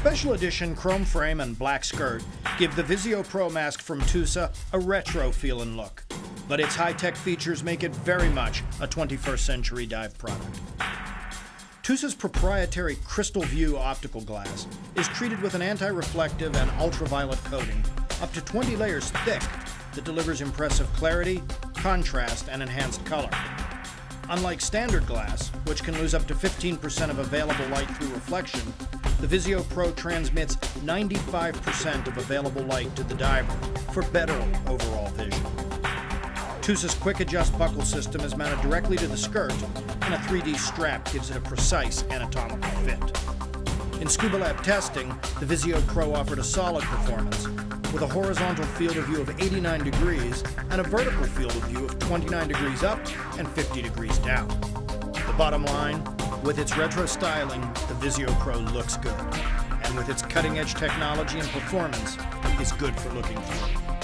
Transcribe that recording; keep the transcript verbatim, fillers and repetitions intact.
special edition chrome frame and black skirt give the Visio Pro mask from TUSA a retro feeling look, but its high-tech features make it very much a twenty-first century dive product. TUSA's proprietary Crystalview Optical Glass is treated with an anti-reflective and ultraviolet coating up to twenty layers thick that delivers impressive clarity, contrast, and enhanced color. Unlike standard glass, which can lose up to fifteen percent of available light through reflection, the Visio Pro transmits ninety-five percent of available light to the diver for better overall vision. TUSA's quick adjust buckle system is mounted directly to the skirt, and a three D strap gives it a precise anatomical fit. In ScubaLab testing, the Visio Pro offered a solid performance, with a horizontal field of view of eighty-nine degrees and a vertical field of view of twenty-nine degrees up and fifty degrees down. The bottom line, with its retro styling, the Visio Pro looks good, and with its cutting-edge technology and performance, is good for looking good.